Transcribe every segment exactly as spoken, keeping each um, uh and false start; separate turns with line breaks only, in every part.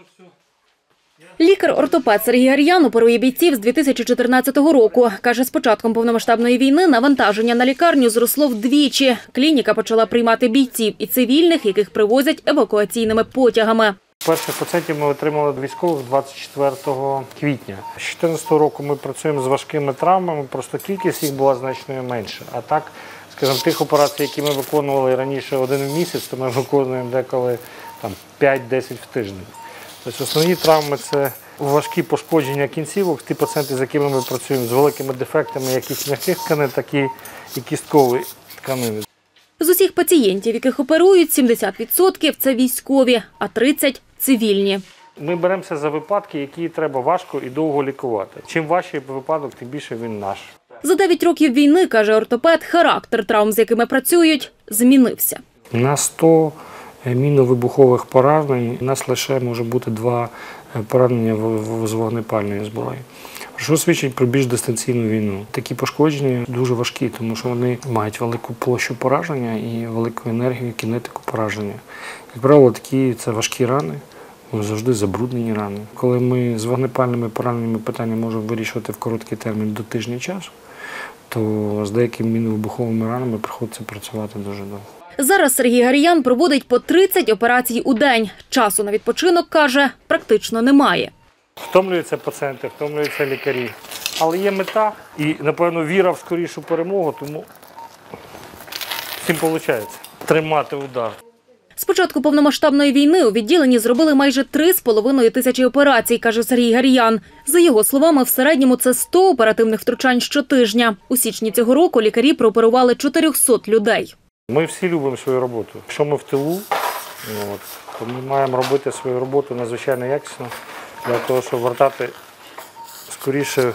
Лікар-ортопед Сергій Гар'ян оперує бійців з дві тисячі чотирнадцятого року. Каже, з початком повномасштабної війни навантаження на лікарню зросло вдвічі. Клініка почала приймати бійців і цивільних, яких привозять евакуаційними потягами.
Перших пацієнтів ми отримали військових двадцять четвертого квітня. З дві тисячі чотирнадцятого року ми працюємо з важкими травмами, просто кількість їх була значно менша. А так, скажімо, тих операцій, які ми виконували раніше один в місяць, то ми виконуємо деколи п'ять-десять в тиждень. Тобто основні травми – це важкі пошкодження кінцівок, ті пацієнти, з якими ми працюємо, з великими дефектами як із м'яких тканин, так і кісткової тканини.
З усіх пацієнтів, яких оперують, сімдесят відсотків – це військові, а тридцять відсотків – цивільні.
Ми беремося за випадки, які треба важко і довго лікувати. Чим важчий випадок, тим більше він наш.
За дев'ять років війни, каже ортопед, характер травм, з якими працюють, змінився.
На сто мінно-вибухових поранень у нас лише може бути два поранення з вогнепальної зброї. Що свідчить про більш дистанційну війну. Такі пошкодження дуже важкі, тому що вони мають велику площу пораження і велику енергію, кінетику пораження. Як правило, такі це важкі рани, завжди забруднені рани. Коли ми з вогнепальними пораненнями питання можемо вирішувати в короткий термін до тижня часу, то з деякими мінно-вибуховими ранами приходиться працювати дуже довго.
Зараз Сергій Гар'ян проводить по тридцять операцій у день. Часу на відпочинок, каже, практично немає.
Втомлюються пацієнти, втомлюються лікарі. Але є мета і, напевно, віра в скорішу перемогу, тому всім виходить тримати удар.
З початку повномасштабної війни у відділенні зробили майже три з половиною тисячі операцій, каже Сергій Гар'ян. За його словами, в середньому це сто оперативних втручань щотижня. У січні цього року лікарі прооперували чотириста людей.
Ми всі любимо свою роботу. Якщо ми в тилу, от, то ми маємо робити свою роботу надзвичайно якісно, для того, щоб вертати скоріше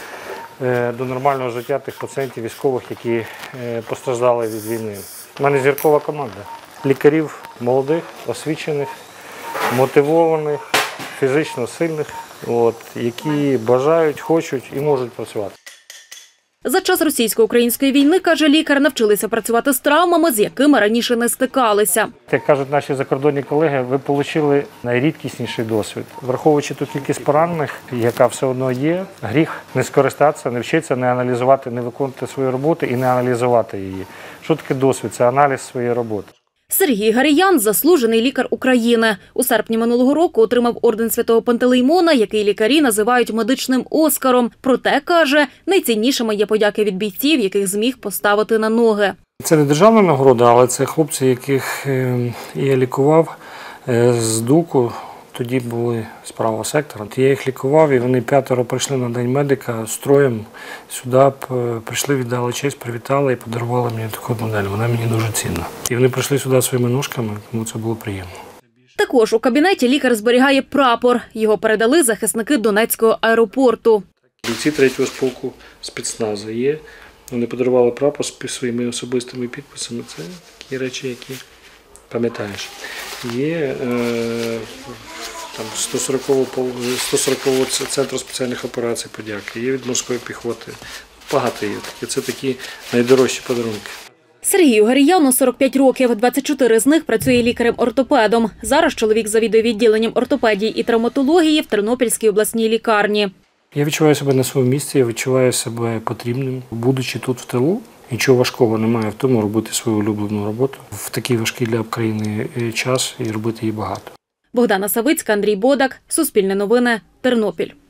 до нормального життя тих пацієнтів військових, які постраждали від війни. У мене зіркова команда. Лікарів молодих, освічених, мотивованих, фізично сильних, от, які бажають, хочуть і можуть працювати.
За час російсько-української війни, каже лікар, навчилися працювати з травмами, з якими раніше не стикалися.
Як кажуть наші закордонні колеги, ви отримали найрідкісніший досвід. Враховуючи ту кількість поранених, яка все одно є, гріх не скористатися, не вчитися, не аналізувати, не виконувати свою роботу і не аналізувати її. Що таке досвід? Це аналіз своєї роботи.
Сергій Гар'ян – заслужений лікар України. У серпні минулого року отримав орден Святого Пантелеймона, який лікарі називають медичним Оскаром. Проте, каже, найціннішими є подяки від бійців, яких зміг поставити на ноги.
Це не державна нагорода, але це хлопці, яких я лікував з ДУКу. Тоді були з правого сектора. Я їх лікував, і вони п'ятеро прийшли на День медика строєм сюди, прийшли, віддали честь, привітали і подарували мені таку модель. Вона мені дуже цінна. І вони прийшли сюди своїми ножками, тому це було приємно.
Також у кабінеті лікар зберігає прапор. Його передали захисники Донецького аеропорту.
Бійці третього полку спецназу є. Вони подарували прапор з своїми особистими підписами. Це такі речі, які пам'ятаєш. Є е, там сто сорокового центру спеціальних операцій подяки, є від морської піхоти. Багато є такі. Це такі найдорожчі подарунки.
Сергію Гар'яну сорок п'ять років, двадцять чотири з них працює лікарем-ортопедом. Зараз чоловік завідує відділенням ортопедії і травматології в Тернопільській обласній лікарні.
Я відчуваю себе на своєму місці, я відчуваю себе потрібним. Будучи тут в тилу, нічого важкого немає в тому робити свою улюблену роботу в такий важкий для країни час і робити її багато.
Богдана Савицька, Андрій Бодак, Суспільне новини, Тернопіль.